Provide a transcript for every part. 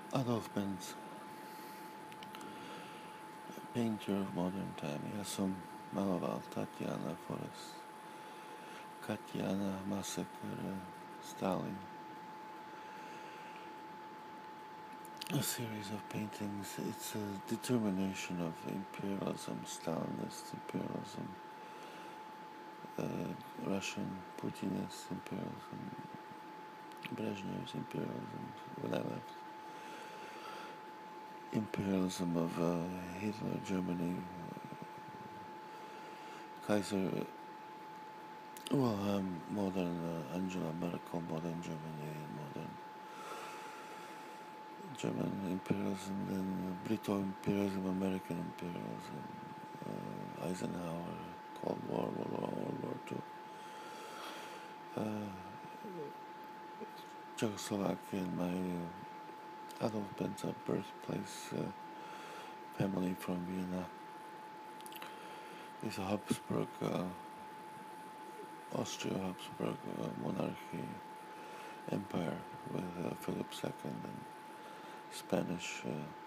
Adolf Benz, painter of modern time. Ja som maloval Tatiana Forest, Katiana Massacre, Stalin. A series of paintings. It's a determination of imperialism, Stalinist imperialism, Russian Putinist imperialism, Brezhnev's imperialism when I left. Imperialism of Hitler, Germany, Kaiser, modern Angela Merkel, modern Germany, modern German imperialism, then Brito imperialism, American imperialism, Eisenhower, Cold War, World War II, Czechoslovakia, and my Adolf Benza birthplace, family from Vienna, is a Habsburg, Austria-Habsburg monarchy empire with Philip II and Spanish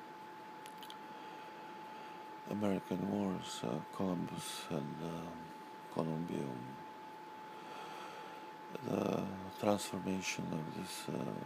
American wars, Columbus and Columbium. The transformation of this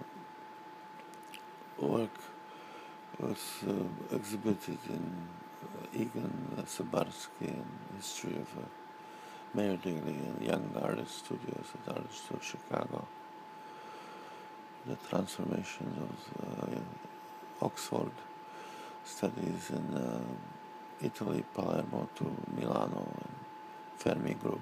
work was exhibited in Egan Sabarsky and History of Mayor Daley and Young Artist Studios at Art Studio Chicago. The transformation of Oxford studies in Italy, Palermo to Milano, and Fermi Group.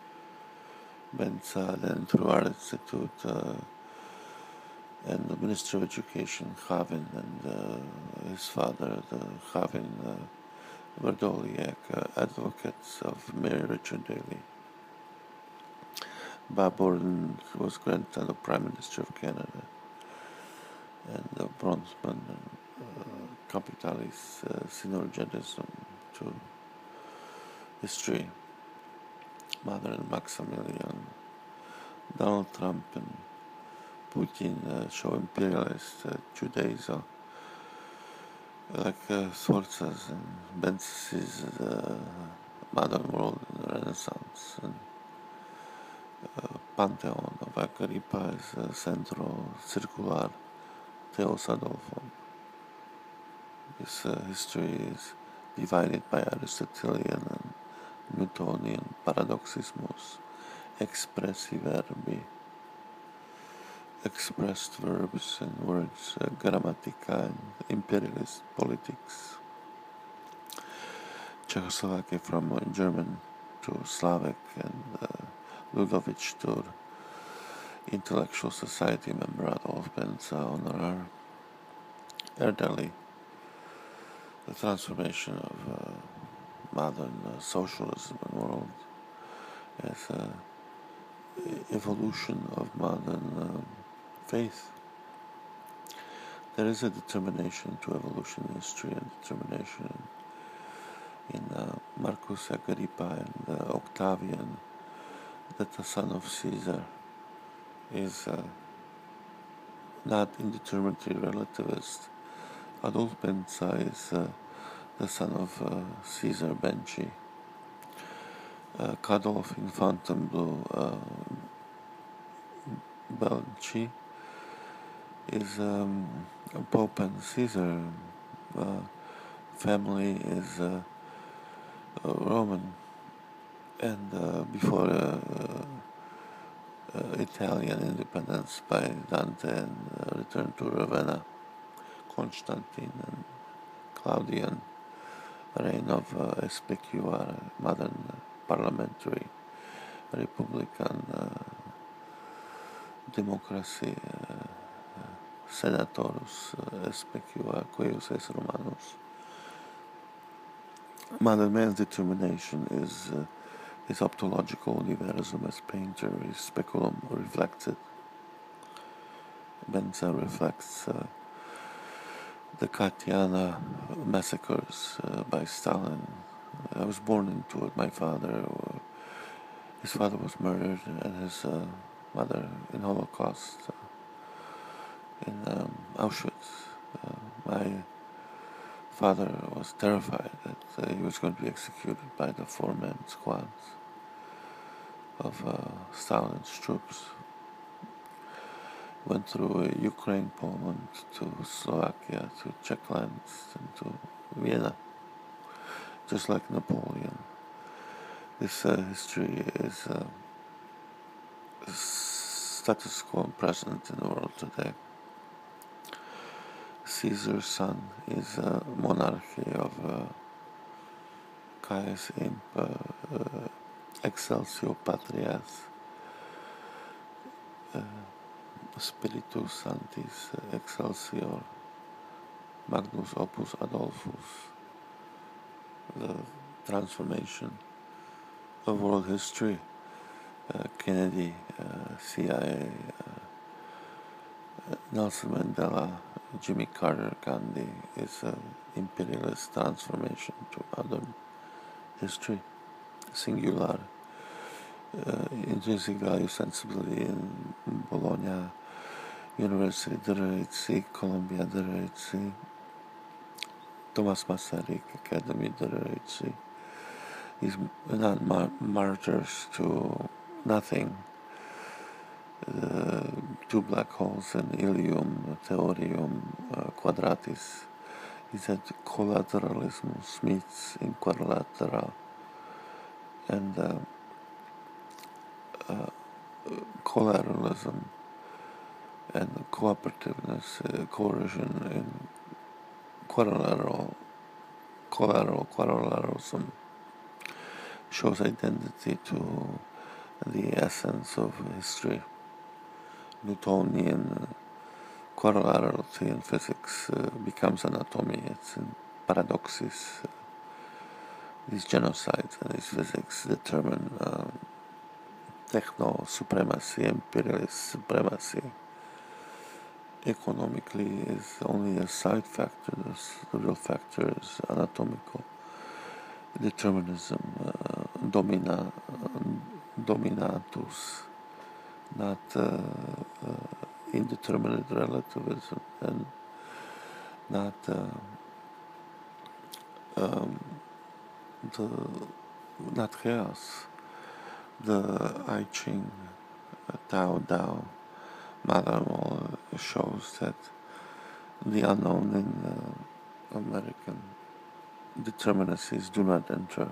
Benza then through Art Institute and the Minister of Education, Chavin, and his father, the Chavin Verdoliak, advocates of Mayor Richard Daley. Bob Borden was grandson of Prime Minister of Canada, and Bronfman and Capitalis Synergism to history. Modern Maximilian, Donald Trump and Putin show imperialist Judaism, like Sforza's and Benz's modern world and Renaissance, and Pantheon of Agrippa is Centro Circular Theos Adolphum. This history is divided by Aristotelian and Newtonian paradoxismus, expressi verbi, expressed verbs and words, grammatica and imperialist politics. Czechoslovakia from German to Slavic, and Ludovic to Intellectual Society member Adolf Benza, honorar Erdely. The transformation of modern socialism and world as evolution of modern faith. There is a determination to evolution in history and determination in Marcus Agrippa and Octavian, that the son of Caesar is not indeterminately relativist. Adolf Benza is the son of Caesar Benci. Cadolf Infantum Belci is Pope and Caesar. Family is Roman, and before Italian independence by Dante and return to Ravenna, Constantine and Claudian reign of Especuar, modern parliamentary republican democracy, senatorus Especuar queus es Romanus. Modern man's determination is his optological universum as painter, his speculum reflects it. Benza reflects the Katiana massacres by Stalin. I was born into it. My father, his father was murdered, and his mother in Holocaust in Auschwitz. My father was terrified that he was going to be executed by the four-man squads of Stalin's troops. Went through Ukraine, Poland, to Slovakia, to Czechlands, and to Vienna, just like Napoleon. This history is status quo and present in the world today. Caesar's son is a monarchy of Caius Imp, Excelsior Patrias, Spiritus Sanctis, Excelsior, Magnus Opus Adolphus, the transformation of world history. Kennedy, CIA, Nelson Mandela, Jimmy Carter, Gandhi is an imperialist transformation to modern history, singular, intrinsic value sensibility in Bologna University, Dărăiți, Columbia Dărăiți, Thomas Masaryk Academy Dărăiți. These not martyrs to nothing. Two black holes in Ilium, Theorium, Quadratis. He said collateralismus meets in quadrilateral, and collateralism and cooperativeness, coercion in quadrilateralism shows identity to the essence of history. Newtonian quadrilaterality in physics becomes anatomy. It's in paradoxes. These genocides and these physics determine techno-supremacy, imperialist supremacy. Economically is only a side factor. The real factor is anatomical determinism, dominatus, not indeterminate relativism, and not not chaos. The I Ching, Tao, Madame shows that the unknown in American determinacies do not enter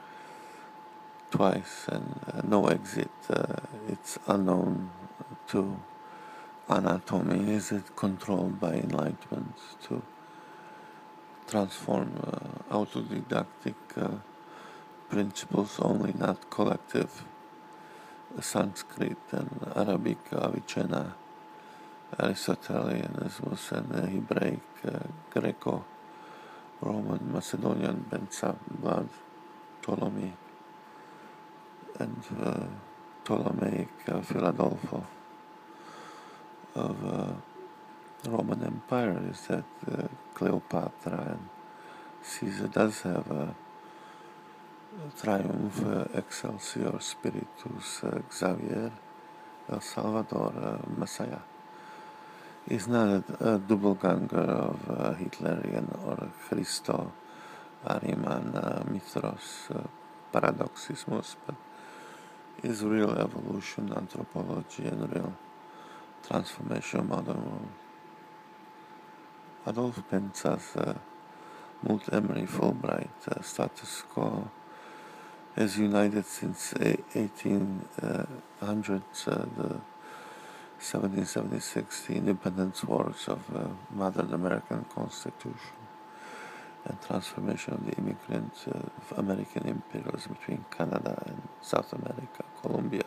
twice, and no exit. It's unknown to anatomy. Is it controlled by enlightenment to transform autodidactic principles only, not collective? Sanskrit and Arabic, Avicenna, Aristotelianismus, and Hebraic, Greco-Roman, Macedonian, Blood, Ptolemy, and Ptolemaic Philadelphia of Roman Empire is that Cleopatra and Caesar does have a triumph, Excelsior Spiritus, Xavier, El Salvador, Messiah. He's not a double-ganger of Hitlerian or Christo, Ariman, Mithras, Paradoxismus, but is real evolution, anthropology, and real transformation of modern world. Adolf Penza's Mult Emery Fulbright status quo has united since 1800s the 1776, the independence wars of modern American Constitution and transformation of the immigrant of American imperialism between Canada and South America, Colombia.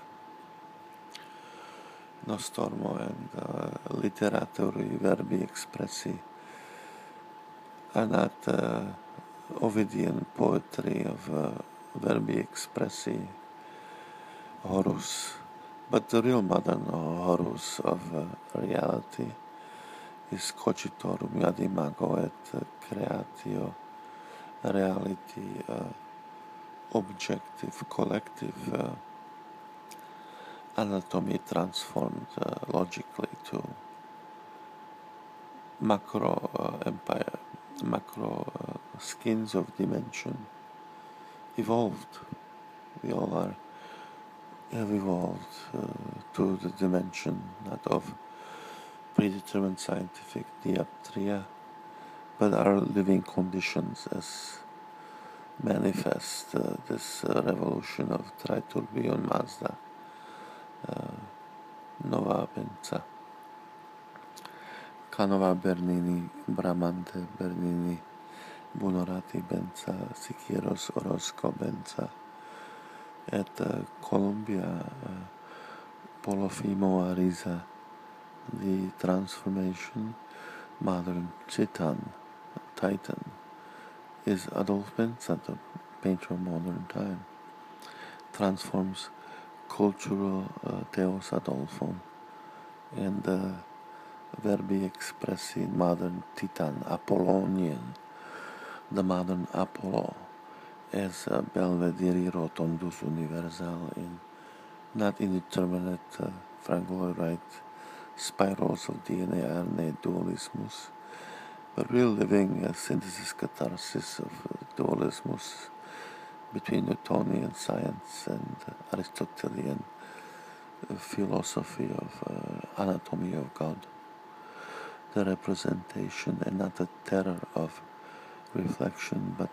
Nostormo and Literaturi Verbi Expressi are not Ovidian poetry of Verbi Expressi, Horus, but the real modern Horus of reality is Cogitorum ad imago et creatio, reality, objective, collective, anatomy transformed logically to macro macro skins of dimension evolved. We all have evolved to the dimension not of predetermined scientific dioptria, but our living conditions as manifest this revolution of Tritourbillon Mazda Nova Benza. Canova Bernini, Bramante Bernini, Buonorati Benza, Siqueiros Orozco Benza, et Columbia Polofimo Ariza, the transformation, modern Titan, is Adolf Benza, the painter of modern time, transforms cultural Theos Adolphon and verbi expressi modern Titan, Apollonian, the modern Apollo, as belvedere rotundus universal in not indeterminate Frank Lloyd Wright spirals of DNA RNA dualismus, but real living synthesis catharsis of dualismus between Newtonian science and Aristotelian philosophy of anatomy of God, the representation and not the terror of reflection, but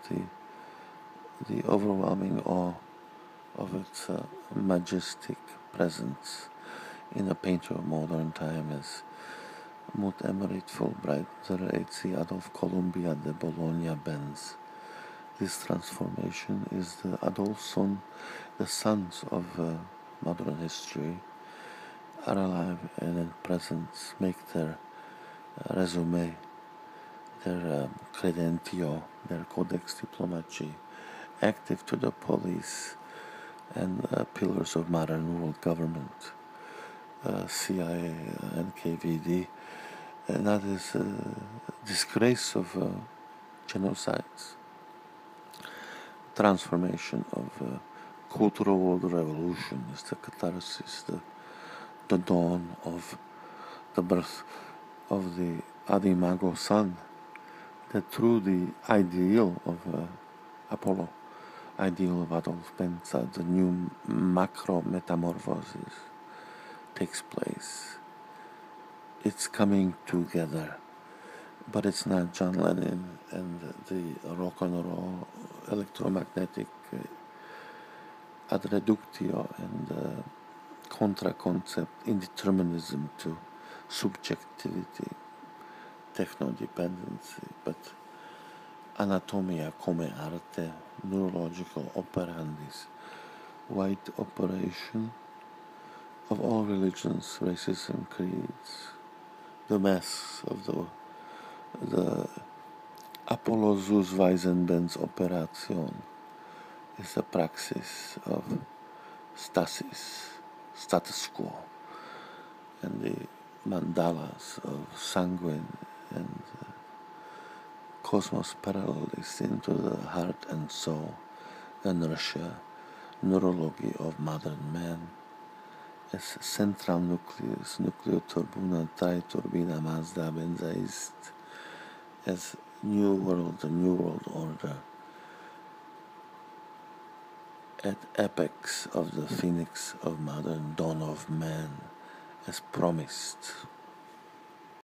the overwhelming awe of its majestic presence in a painter of modern time as Mut Emerit Fulbright, der Ezi Adolf Columbia de Bologna Benz. This transformation is the Adolfson, the sons of modern history, are alive and in presence, make their resume, their credentio, their codex diplomaci, active to the police and pillars of modern world government, CIA and KVD, and that is a disgrace of genocides, transformation of cultural world revolution is the catharsis, the dawn of the birth of the Adimago sun, that through the ideal of Apollo, ideal of Adolf Benza, the new macro metamorphosis takes place. It's coming together, but it's not John Lennon and the rock and roll electromagnetic ad reductio and contra-concept indeterminism to subjectivity, techno-dependency, but anatomia come arte, neurological operandis, white operation of all religions, races and creeds, the mass of the Apollo Zeus Weizenbenz operation is the praxis of status quo, and the mandalas of sanguine and cosmos parallels into the heart and soul, inertia, neurology of modern man, as central nucleus, nucleoturbina, triturbina, Mazda, Benzaist, as new world, the new world order, at apex of the phoenix of modern dawn of man, as promised.